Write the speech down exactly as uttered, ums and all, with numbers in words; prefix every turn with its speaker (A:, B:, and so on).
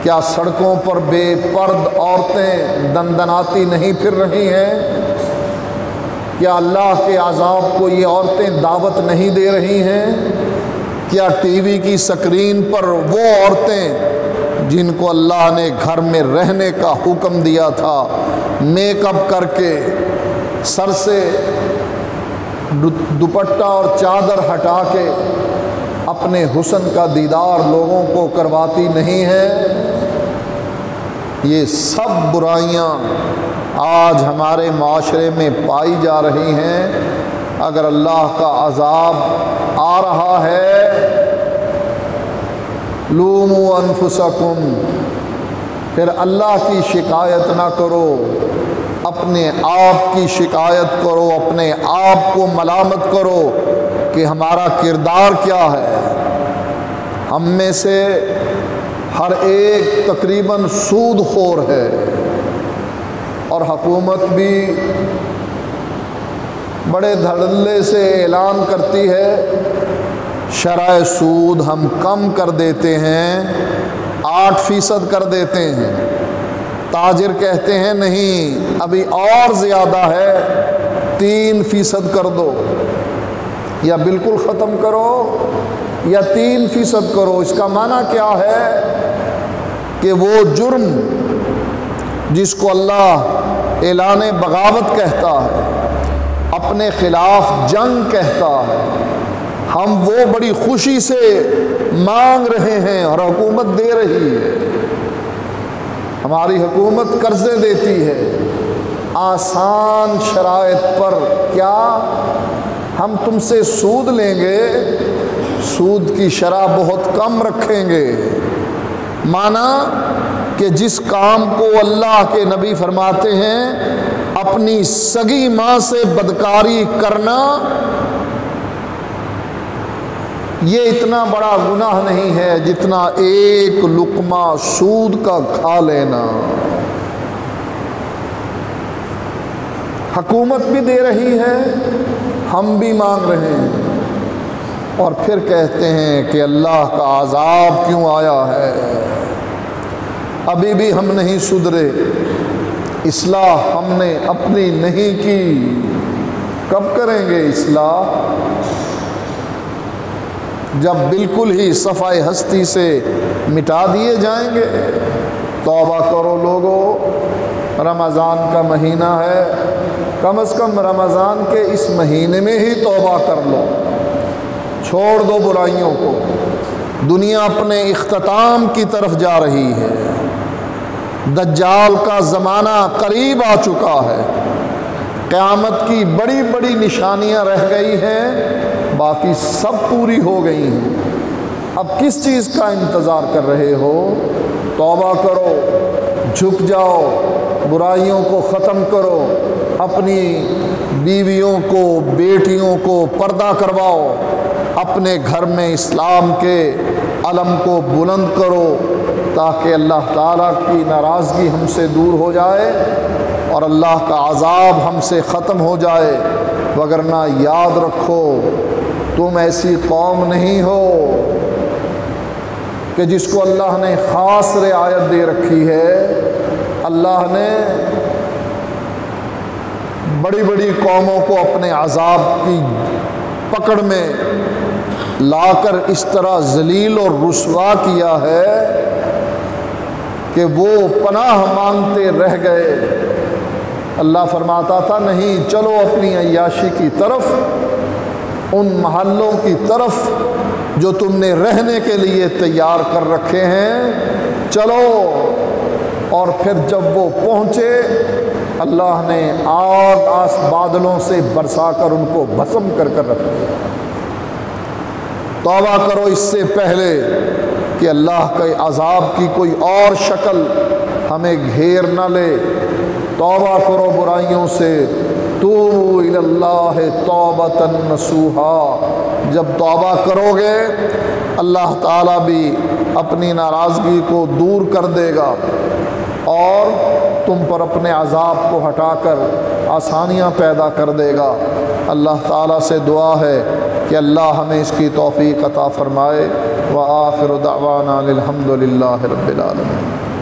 A: کیا سڑکوں پر بے پرد عورتیں دندناتی نہیں پھر رہی ہیں؟ کیا اللہ کے عذاب کو یہ عورتیں دعوت نہیں دے رہی ہیں؟ کیا ٹی وی کی سکرین پر وہ عورتیں جن کو اللہ نے گھر میں رہنے کا حکم دیا تھا، میک اپ کر کے سر سے دوپٹہ اور چادر ہٹا کے اپنے حسن کا دیدار لوگوں کو کرواتی نہیں ہیں؟ یہ سب برائیاں آج ہمارے معاشرے میں پائی جا رہی ہیں۔ اگر اللہ کا عذاب آ رہا ہے، لوموا انفسکم، پھر اللہ کی شکایت نہ کرو، اپنے آپ کی شکایت کرو، اپنے آپ کو ملامت کرو کہ ہمارا کردار کیا ہے۔ ہم میں سے ہر ایک تقریباً سود خور ہے، اور حکومت بھی بڑے دھڑلے سے اعلان کرتی ہے شرح سود ہم کم کر دیتے ہیں، آٹھ فیصد کر دیتے ہیں۔ تاجر کہتے ہیں نہیں، ابھی اور زیادہ ہے، تین فیصد کر دو، یا بالکل ختم کرو یا تین فیصد کرو۔ اس کا معنی کیا ہے کہ وہ جرم جس کو اللہ اعلان بغاوت کہتا ہے، اپنے خلاف جنگ کہتا ہے، ہم وہ بڑی خوشی سے مانگ رہے ہیں اور حکومت دے رہی ہے۔ ہماری حکومت قرضے دیتی ہے آسان شرائط پر، کیا ہم تم سے سود لیں گے، سود کی شرح بہت کم رکھیں گے۔ مانا کہ جس کام کو اللہ کے نبی فرماتے ہیں اپنی سگی ماں سے بدکاری کرنا، یہ اتنا بڑا گناہ نہیں ہے جتنا ایک لقمہ سود کا کھا لینا۔ حکومت بھی دے رہی ہے، ہم بھی مانگ رہے ہیں، اور پھر کہتے ہیں کہ اللہ کا عذاب کیوں آیا ہے۔ ابھی بھی ہم نہیں سدھرے، اصلاح ہم نے اپنی نہیں کی، کب کریں گے اصلاح؟ جب بالکل ہی صفائے ہستی سے مٹا دیے جائیں گے۔ توبہ کرو لوگو، رمضان کا مہینہ ہے، کم از کم رمضان کے اس مہینے میں ہی توبہ کر لو، چھوڑ دو برائیوں کو۔ دنیا اپنے اختتام کی طرف جا رہی ہے، دجال کا زمانہ قریب آ چکا ہے، قیامت کی بڑی بڑی نشانیاں رہ گئی ہیں، باقی سب پوری ہو گئی ہیں۔ اب کس چیز کا انتظار کر رہے ہو؟ توبہ کرو، جھک جاؤ، برائیوں کو ختم کرو، اپنی بیویوں کو بیٹیوں کو پردہ کرواؤ، اپنے گھر میں اسلام کے علم کو بلند کرو، تاکہ اللہ تعالیٰ کی ناراضگی ہم سے دور ہو جائے اور اللہ کا عذاب ہم سے ختم ہو جائے۔ وگرنہ یاد رکھو، تم ایسی قوم نہیں ہو کہ جس کو اللہ نے خاص رعایت دے رکھی ہے۔ اللہ نے بڑی بڑی قوموں کو اپنے عذاب کی پکڑ میں لا کر اس طرح ذلیل اور رسوا کیا ہے کہ وہ پناہ مانگتے رہ گئے۔ اللہ فرماتا تھا نہیں، چلو اپنی عیاشی کی طرف، ان محلوں کی طرف جو تم نے رہنے کے لیے تیار کر رکھے ہیں، چلو۔ اور پھر جب وہ پہنچے، اللہ نے آگ آس بادلوں سے برسا کر ان کو بھسم کر کر رکھ دیا۔ توبہ کرو اس سے پہلے کہ اللہ کے عذاب کی کوئی اور شکل ہمیں گھیر نہ لے۔ توبہ کرو برائیوں سے، توبوا الی اللہ توبۃ نصوحا۔ جب توبہ کرو گے، اللہ تعالیٰ بھی اپنی ناراضگی کو دور کر دے گا اور تم پر اپنے عذاب کو ہٹا کر آسانیاں پیدا کر دے گا۔ اللہ تعالیٰ سے دعا ہے کہ اللہ ہمیں اس کی توفیق عطا فرمائے۔ و آخر دعوانا الحمد للہ رب العالمین۔